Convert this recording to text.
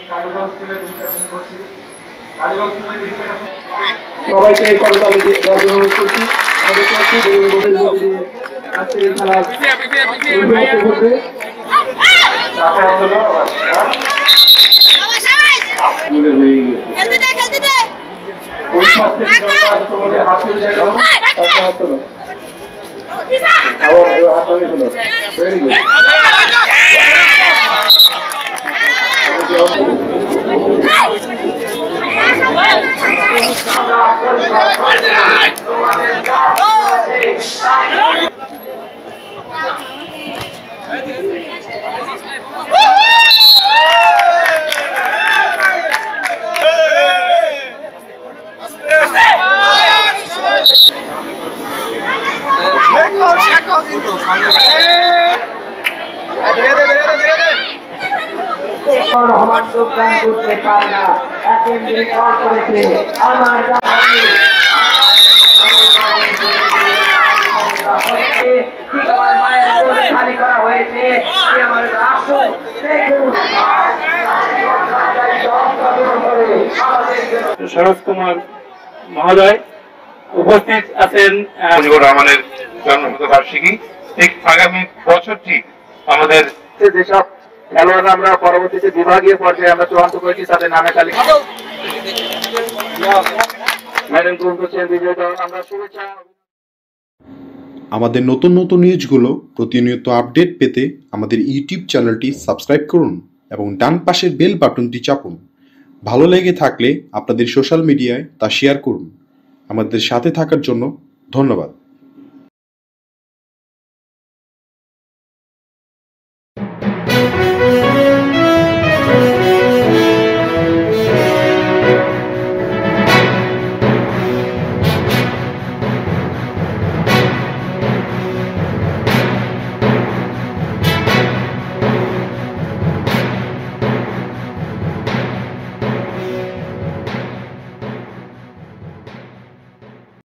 সবাইকে এই করতালি দিয়ে অনুরোধ করছি। আজকে এই খেলা রহমান যোগদান করতে পারে না। আমার খালি করা হয়েছে। শরৎ কুমার মহোদয় উপস্থিত আছেন। মুজিবুর রহমানের জন্মশতবার্ষিকী ঠিক আগামী বছরটি আমাদের যেসব খেলোয়াড়রা আমরা পরবর্তীতে বিভাগীয় পর্যায়ে আমরা চূড়ান্ত করেছি তাদের নামে তালিকা ম্যাডাম করছেন বিজয় দল। আমরা শুভেচ্ছা। আমাদের নতুন নতুন নিউজগুলো প্রতিনিয়ত আপডেট পেতে আমাদের ইউটিউব চ্যানেলটি সাবস্ক্রাইব করুন এবং ডান পাশের বেল বাটনটি চাপুন। ভালো লেগে থাকলে আপনাদের সোশ্যাল মিডিয়ায় তা শেয়ার করুন। আমাদের সাথে থাকার জন্য ধন্যবাদ।